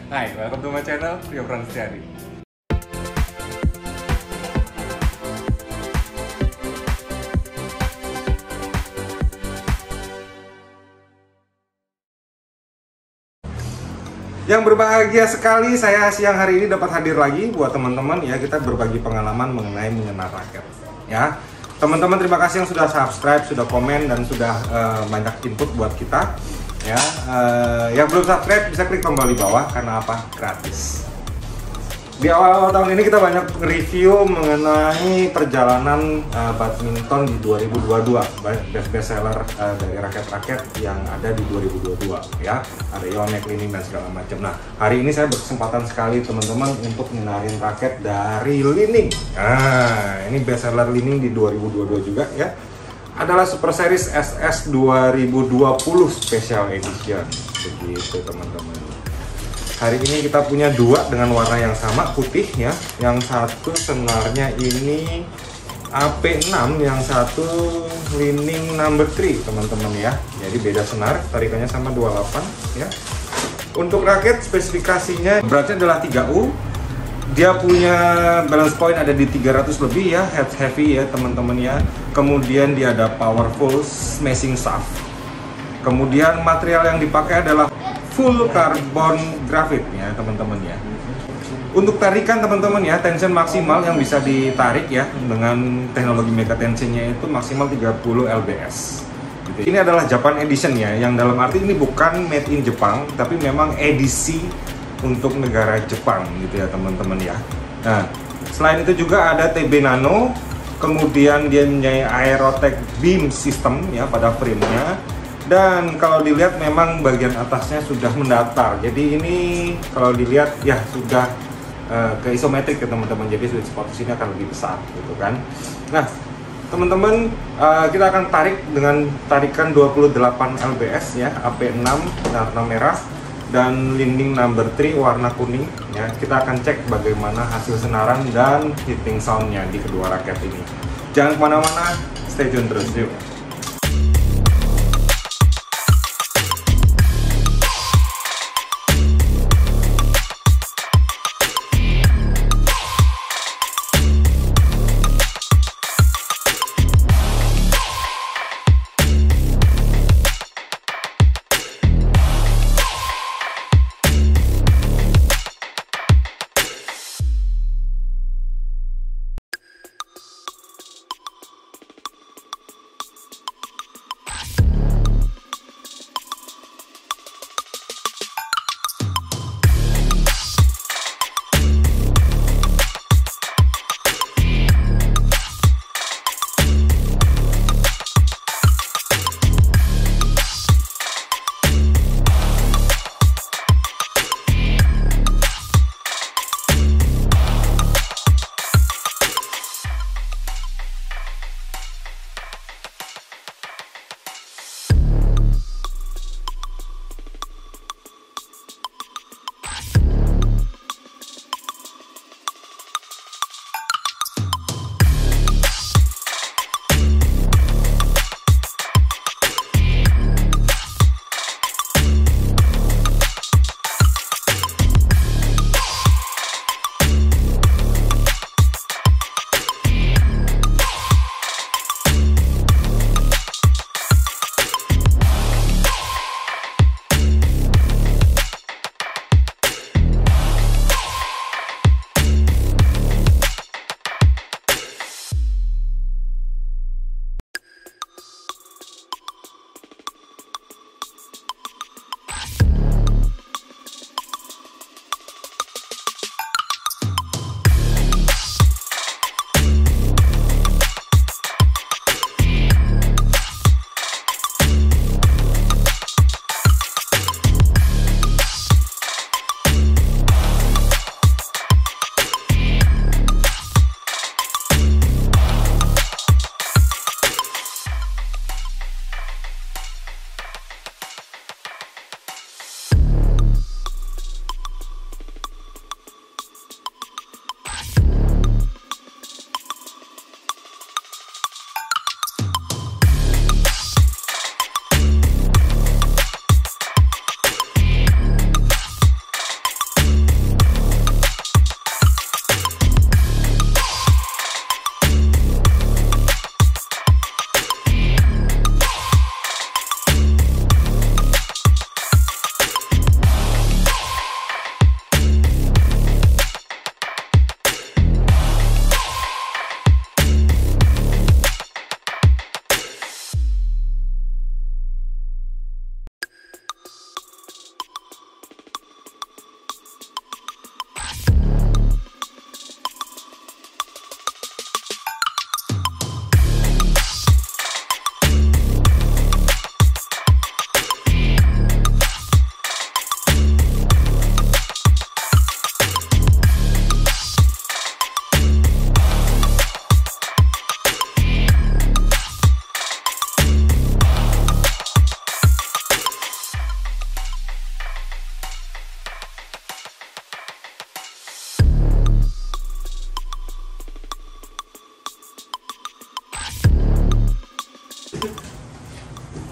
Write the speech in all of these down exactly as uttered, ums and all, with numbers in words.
Hai, welcome to my channel, Rio Pranestyadi. Yang berbahagia sekali, saya siang hari ini dapat hadir lagi buat teman-teman ya, kita berbagi pengalaman mengenai mengenal raket ya. Teman-teman terima kasih yang sudah subscribe, sudah komen dan sudah uh, banyak input buat kita ya. Uh, yang belum subscribe bisa klik tombol di bawah karena apa? Gratis. Di awal tahun ini kita banyak review mengenai perjalanan uh, badminton di dua ribu dua puluh dua, best bestseller uh, dari raket-raket yang ada di dua ribu dua puluh dua ya, ada Yonex, Li-Ning dan segala macam. Nah, hari ini saya berkesempatan sekali teman-teman untuk ngenalin raket dari Li-Ning. Nah, ini bestseller Li-Ning di dua ribu dua puluh dua juga ya, adalah Super Series S S dua ribu dua puluh Special Edition, begitu teman-teman. Hari ini kita punya dua dengan warna yang sama, putih ya. Yang satu senarnya ini A P enam, yang satu Li-Ning number three teman-teman ya. Jadi beda senar, tarikannya sama dua puluh delapan ya. Untuk raket spesifikasinya beratnya adalah tiga U. Dia punya balance point ada di tiga ratus lebih ya, head heavy ya teman-teman ya. Kemudian dia ada powerful smashing shaft. Kemudian material yang dipakai adalah full carbon graphite ya teman-teman ya. Untuk tarikan teman-teman ya, tension maksimal yang bisa ditarik ya dengan teknologi mega tensionnya itu maksimal tiga puluh L B S gitu. Ini adalah Japan edition ya, yang dalam arti ini bukan made in Jepang tapi memang edisi untuk negara Jepang gitu ya teman-teman ya. Nah, selain itu juga ada T B Nano, kemudian dia punya Aerotech beam system ya pada frame-nya. Dan kalau dilihat memang bagian atasnya sudah mendatar, jadi ini kalau dilihat ya sudah uh, ke isometrik ya teman-teman, jadi sweet spot di sini akan lebih besar gitu kan. Nah teman-teman, uh, kita akan tarik dengan tarikan dua puluh delapan L B S ya, A P enam warna merah dan Li-Ning number three warna kuning ya. Kita akan cek bagaimana hasil senaran dan hitting soundnya di kedua raket ini. Jangan kemana-mana, stay tune terus yuk.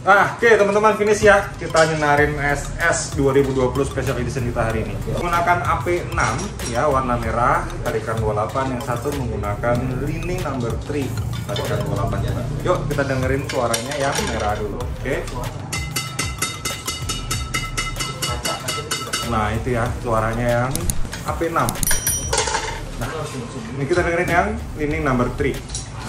Nah, oke okay, teman-teman, finish ya. Kita nyenarin S S dua ribu dua puluh Special Edition kita hari ini. Menggunakan A P enam ya, warna merah, tarikan dua puluh delapan. Yang satu menggunakan lining number tiga, tarikan dua puluh delapan juga. Yuk kita dengerin suaranya yang merah dulu. Oke. Okay. Nah, itu ya suaranya yang A P enam. Nah, ini kita dengerin yang lining number tiga.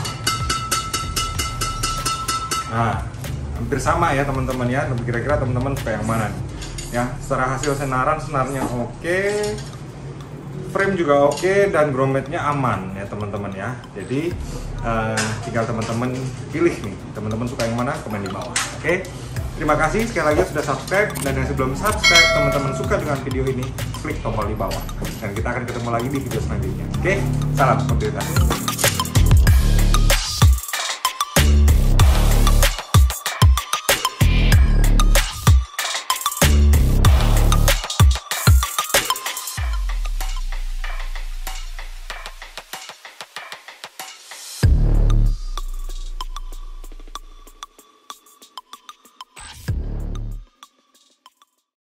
Nah, hampir sama ya teman-teman ya. Kira-kira teman-teman suka yang mana nih? Ya, secara hasil senaran, senarnya oke, frame juga oke, dan grometnya aman ya teman-teman ya. Jadi uh, tinggal teman-teman pilih nih, teman-teman suka yang mana, komen di bawah. Oke, terima kasih sekali lagi sudah subscribe, dan yang sebelum subscribe, teman-teman suka dengan video ini, klik tombol di bawah. Dan kita akan ketemu lagi di video selanjutnya. Oke, salam kompetitif.